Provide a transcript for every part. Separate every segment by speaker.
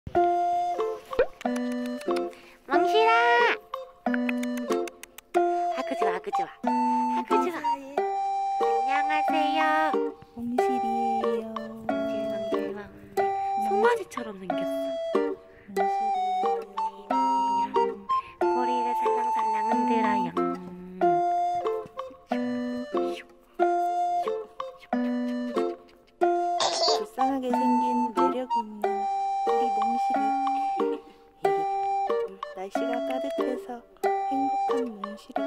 Speaker 1: 멍실아! 아구 좋아, 아구 좋아. 아구 좋아. 안녕하세요.
Speaker 2: 몽실이에요.
Speaker 1: 멍실멍실멍. 송아지처럼 생겼어.
Speaker 2: 몽실이에요.
Speaker 1: 꼬리를 살랑살랑 흔들어요.
Speaker 2: 불쌍하게 생긴 매력 있는 우리 몽실이. 날씨가 따뜻해서 행복한 몽실이.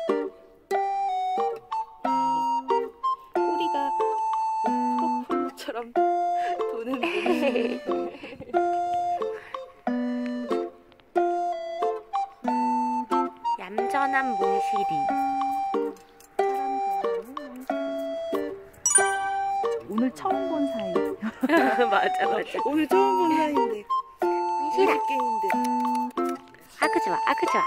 Speaker 2: 꼬리가 프로폴러처럼 도는 몽실이.
Speaker 1: 얌전한 몽실이.
Speaker 2: 사람 좋아하는 몽실이. 오늘 처음 본 사이.
Speaker 1: 맞아, 맞아.
Speaker 2: 오늘 처음 본 사이인데.
Speaker 1: 몽실아!
Speaker 2: 게임인데.
Speaker 1: 아구 좋아, 아구 좋아.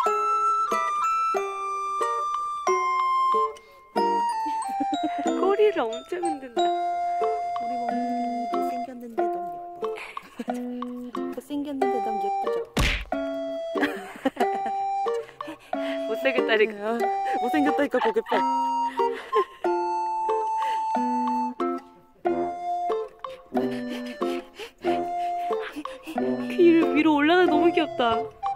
Speaker 1: 꼬리를 엄청 흔든다.
Speaker 2: 우리 몽실이 못생겼는데 너무 예뻐. 못생겼는데 너무 예쁘죠?
Speaker 1: 못생겼다니까.
Speaker 2: 못생겼다니까 고개 펴.
Speaker 1: 귀를 위로 올라가 너무 귀엽다.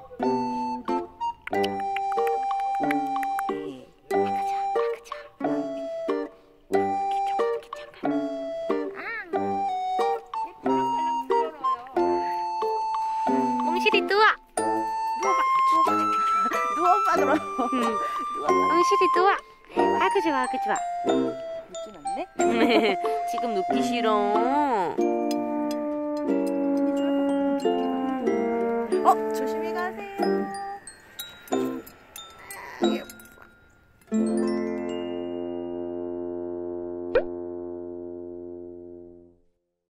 Speaker 1: 몽실이 누워.
Speaker 2: 누워봐 그럼.
Speaker 1: 몽실이 누워. 아그 좋아, 아그 좋아.
Speaker 2: 묻진 않네?
Speaker 1: 지금 눕기 싫어.
Speaker 2: 조심히 가세요.